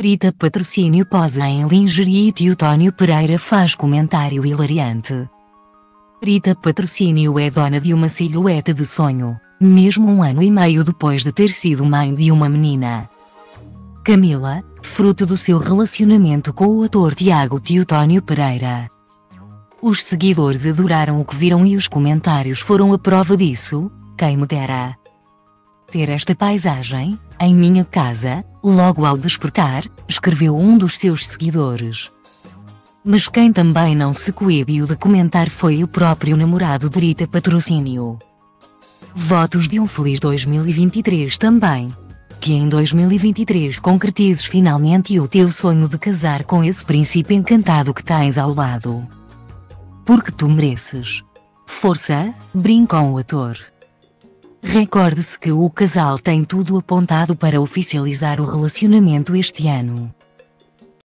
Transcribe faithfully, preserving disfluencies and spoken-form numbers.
Rita Patrocínio posa em lingerie e Teotónio Pereira faz comentário hilariante. Rita Patrocínio é dona de uma silhueta de sonho, mesmo um ano e meio depois de ter sido mãe de uma menina. Camila, fruto do seu relacionamento com o ator Tiago Teotónio Pereira. Os seguidores adoraram o que viram e os comentários foram a prova disso. Quem me dera ter esta paisagem em minha casa, logo ao despertar, escreveu um dos seus seguidores. Mas quem também não se coibiu de comentar foi o próprio namorado de Rita Patrocínio. Votos de um feliz dois mil e vinte e três também. Que em dois mil e vinte e três concretizes finalmente o teu sonho de casar com esse príncipe encantado que tens ao lado. Porque tu mereces. Força, brincou o ator. Recorde-se que o casal tem tudo apontado para oficializar o relacionamento este ano.